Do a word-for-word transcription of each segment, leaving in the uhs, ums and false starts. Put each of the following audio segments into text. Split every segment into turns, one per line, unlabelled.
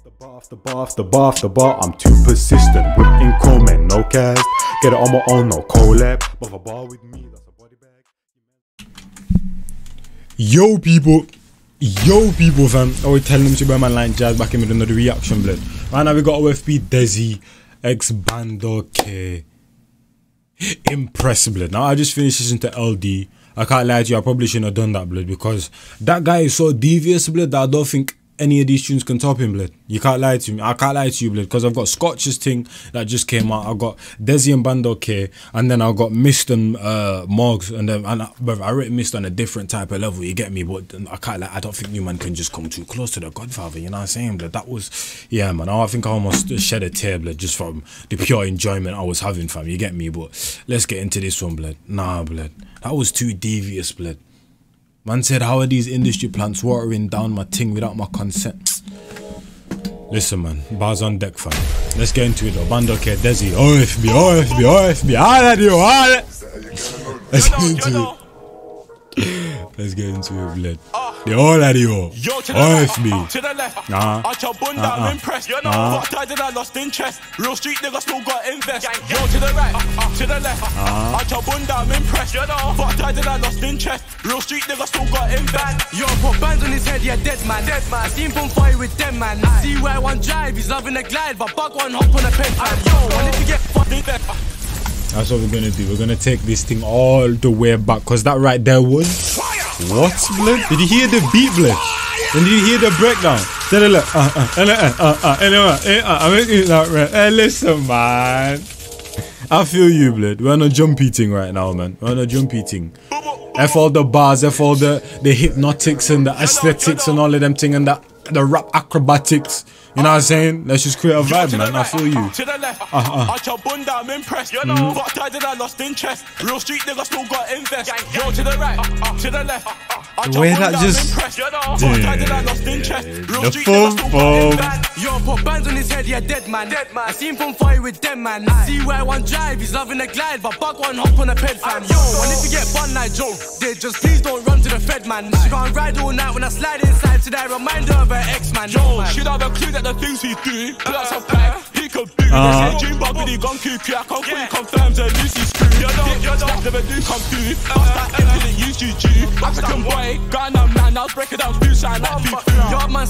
the bar, off the bar, off the bar, off the bar. I'm too persistent. Whipping chrome and no cast. Get it on my own, no collab. But a bar with me, that's a body bag. Yo, people. Yo, people, fam. I was telling them to buy my line Jazz back in with another reaction, blood. Right now, we got O F B Desi, X Bando K. Impress, blood. Now, I just finished listening to L D. I can't lie to you, I probably shouldn't have done that, blood, because that guy is so devious, blood, that I don't think any of these tunes can top him, blood. You can't lie to me. I can't lie to you, blood, because I've got Scotch's thing that just came out. I got Desi and Bando K, and then I got Mist and uh, Morgs, and then and I, I rate Mist on a different type of level. You get me? But I can't lie. I don't think Newman can just come too close to the Godfather. You know what I'm saying, blood? That was, yeah, man. I think I almost shed a tear, blood, just from the pure enjoyment I was having, fam. You get me? But let's get into this one, blood. Nah, blood. That was too devious, blood. Man said, how are these industry plants watering down my ting without my consent? Listen, man, bars on deck, fam. Let's get into it, though. Bando K, Desi, O F B, O F B, O F B, all of you, all Let's get into it. Let's get into it, blood. The all of you, O F B.
To the left,
nah.
I chop bunda,
uh -uh.
I'm impressed. You know,
nah.
fuck tied and I lost interest. Real street nigga still got invest. Yo, to the right, to the left,
uh.
I chop bunda, I'm impressed. You know, fuck tied and I lost interest. Real street nigga still got invest.
Yo, put bands on his head, yeah, dead man. Dead man. I seen him fight with them man. I see where one drive, he's loving the glide, but bug one hop on a pen. Yo, I need to get fucked in there.
That's what we're gonna do. We're gonna take this thing all the way back, because that right there was what, blood? Did you hear the beat, blood? And did you hear the breakdown? Uh, uh, uh, uh, uh, anyway, I'm making that right. Hey, listen, man. I feel you, blood. We're on a jumpy thing right now, man. We're on a jumpy thing. F all the bars, F all the the hypnotics and the aesthetics and all of them thing and the the rap acrobatics. You know what I'm saying? Let's just create a vibe, man. I feel you.
To the left,
uh, uh.
I chop bunda, I'm impressed. You know, mm. Fuck tied and I lost interest. Real street nigga still got invest. Yo, to the right, to the left, I
the way that just,
you know, fuck tied and I lost interest. Real
the
street
foam,
nigga still
foam.
got invest.
Yo, put bands on his head, yeah, dead man. Dead man. I seen him fight with them man. I see where one drive, he's loving the glide, but bug one hop on a ped fam. Yo, I need to get one night Joe. They just please don't run to the Fed man. She can't ride all night when I slide inside to that reminder of her ex man.
Yo, she'd have a clue that the things we do. Plus a pack, he could do.
Uh-huh.
They say June Bob really gone cuckoo. I can't fully confirm that Lucy's screw. You know, you know, never do come through. Bust that M didn't use you, G. African boy, Ghana man, I'll break it down, do something like you. Your man's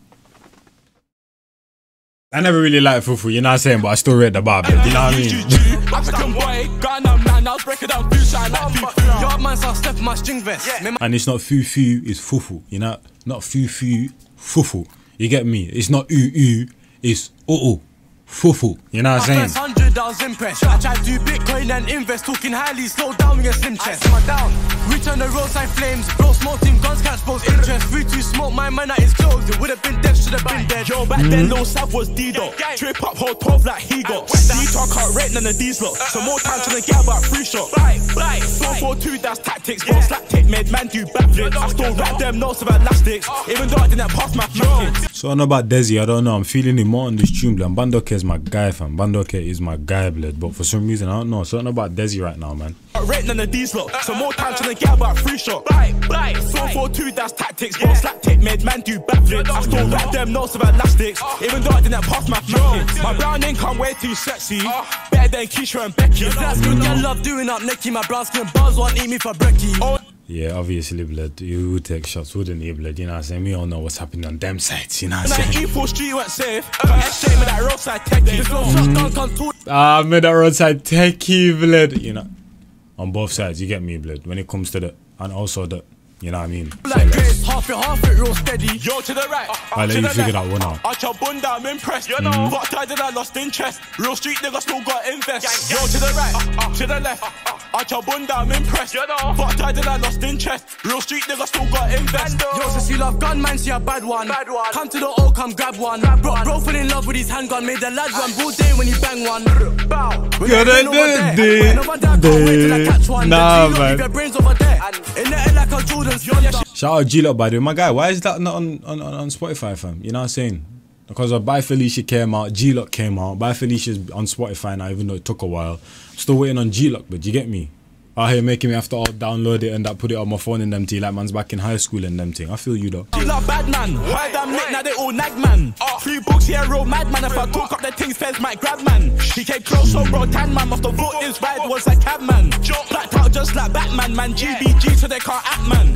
I never really liked Fufu, you know what I'm saying, but I still read the bar, you know what I mean?
African boy, Ghana man, I'll break it down, do something like you.
Your man's I'll step my string vest.
And it's not Fufu, it's Fufu, you know? Not Fufu, Fufu. You get me? It's not U U, it's Uh-oh. Fufu, you know what I'm saying?
hundred, I was impressed. I tried to do Bitcoin and invest, talking highly, slow down with your slim chest. I down, return the roadside flames, bro, small team, guns catch both interest. Free to smoke, my man at his clothes, it would have been dead, should have been dead.
Yo, back then, Lil Sav was D-Dot. Trip up, hold twelve like he got. D-Talk can't rate none of these lot. So more time to the get about free shot. four four two, that's tactics. One slap take made man do backflips. I still wrap them notes of elastics, even though I didn't pass my mathematics.
So I know about Desi, I don't know, I'm feeling him more on this tune, blood. Bando K is my guy, fam. Bando K is my guy, blood. But for some reason, I don't know. Something about Desi right now, man.
Rate none of these lot. So more time to the get about free shot. four four two, that's tactics. One slap take made man do backflips. I still wrap them notes of elastics, even though I didn't pass my mathematics. My brown income way too sexy. Better than Keisha and Becky.
That's good, I love doing up Nicky. My brown skin bars won't eat me for brekkie.
Yeah, obviously, blood. You would take shots, wouldn't you, blood? You know what I'm saying? We all know what's happening on them sides, you know what I'm saying?
E four Street went safe. Shame of that roadside techie.
Ah, I made that roadside techie, blood. You know, on both sides, you get me, blood. When it comes to the, and also the, you know what I mean?
Like Grace, half it, half it, real steady.
Yo, to the right.
I'll let you figure that one out.
I chop bunda, I'm impressed. You know, fuck tied and I lost interest. Real street nigga still got invest. Yo, to the right, to the left. I chop bunda, I'm impressed. You know, fuck tied and I lost interest. Real street nigga still got invest.
Yo, since you love gunman, see a bad one. Bad one. Come to the O, come grab one. Grab bro, bro fell in love with his handgun, made the lad run bull day when he bang one. Bow.
Nah, man. Shout out G-Lock, by the way. My guy, why is that not on, on, on Spotify, fam? You know what I'm saying? Because of By Felicia came out, G-Lock came out. By Felicia's on Spotify now, even though it took a while. I'm still waiting on G-Lock, but you get me? Out here making me have to all download it and that put it on my phone and them thing like man's back in high school and them thing. I feel you though.
You love bad man, why damn Nick now they all nag man. Three books here real mad man, if I talk up the things feds might grab man. He came close so bro tan man, off the vote is ride was a cab man. Blacked out just like Batman man, G B G so they can't act man.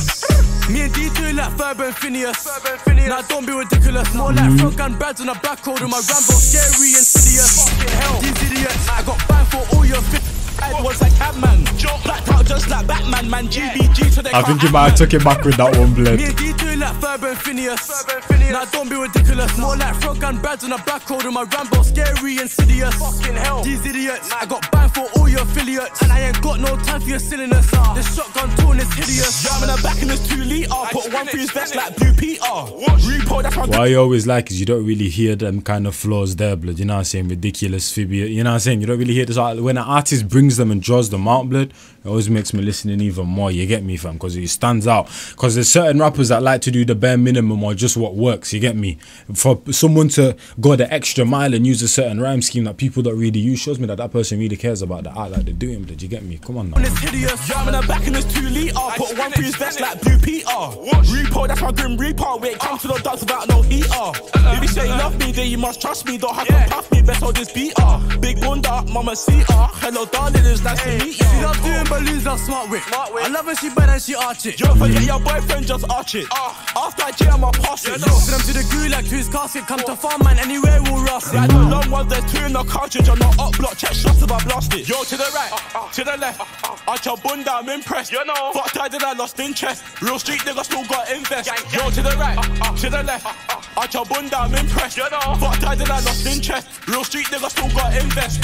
Me and D two like Ferber and Phineas. Now don't be ridiculous, more like
mm.
frog and Brads on a back road with my Rambo, scary and insidious. These idiots, I got banned for all your fit. I was like Batman, blacked out just like Batman, man. G B G so they
I think you might have took it back with that one, blood.
Me and D two like Ferber and Phineas. Now don't be ridiculous, more like frog and Brads on a back road with my Rambo, scary and insidious. Fucking hell, these idiots, I got banned for all your affiliates, and I ain't got no time for your silliness. This shotgun tone is hideous. Yeah, I'm in the back in this two litre, put one through his vest like Blue Peter. Repo, that's my.
What I always like is you don't really hear them kind of flaws there, blood. You know what I'm saying? Ridiculous, fibia. You know what I'm saying? You don't really hear this. When an artist brings them and draws them out, blood, it always makes me listening even more. You get me, fam? Because it stands out. Because there's certain rappers that like to do the bare minimum or just what works. You get me? For someone to go the extra mile and use a certain rhyme scheme that people don't really use shows me that that person really cares about the art like they're doing. Blood, you get me? Come on now.
It's hideous. Yeah, I'm in the back in this two litre, put one through his vest like Blue Peter. Repo, that's my grim reaper. When it comes to the dogs without no heater. If you say you love me, then you must trust me. Don't have to puff me, best hold this beater. Big bunda, mama Cita. Hello darling, it's nice to meet you. She loves doing balloons, I'm smart with. I love when she bend and she arch it. You don't forget your boyfriend, just arch it. After I jail, I'ma pass it. Send them to the gulag, to his casket. Come to farm man, anywhere we'll rust it. I know long ones, there's two in the cartridge. I'm not up block, check shots if I blast it. Yo, to the right, to the left. Arch your bunda, I'm impressed. You know, fucked I did I lost interest. Real street nigga still got invest. Yo, to the right, to the left. Arch your bunda, I'm impressed. You know, fucked I did I lost interest. Real street nigga still got invest.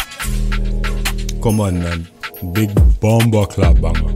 Come on, man. Big bomber clap banger.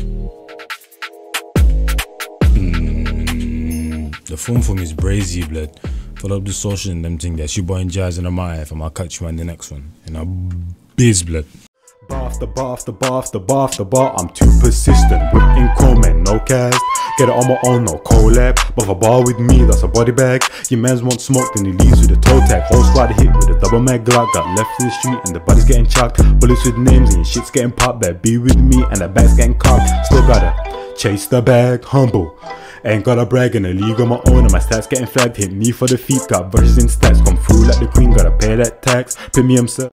Mm, the phone for me is brazy, blood. Follow up the social and them thing there. She boy in jazz and I'm out if I'll catch you on the next one. And I'm biz, blood.
Bar after bar after bar after bar after bar, I'm too persistent. Whipping comment, no cast. Get it on my own, no collab. But if a bar with me, that's a body bag. Your mans want smoke, then he leaves with a toe tag. Whole squad hit with a double mag Glock. Got left in the street and the body's getting chucked. Bullets with names and your shit's getting popped. Better be with me and the bag's getting cocked. Still gotta chase the bag, humble. Ain't gotta brag in a league on my own and my stats getting flagged. Hit me for the feet, got verses in stats. Come through like the queen, gotta pay that tax. Premium sir.